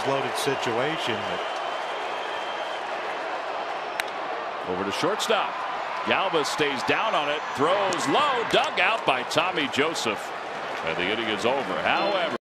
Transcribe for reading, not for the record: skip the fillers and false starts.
bases-loaded situation. Over to shortstop. Galvis stays down on it, throws low, dug out by Tommy Joseph. And the inning is over. However,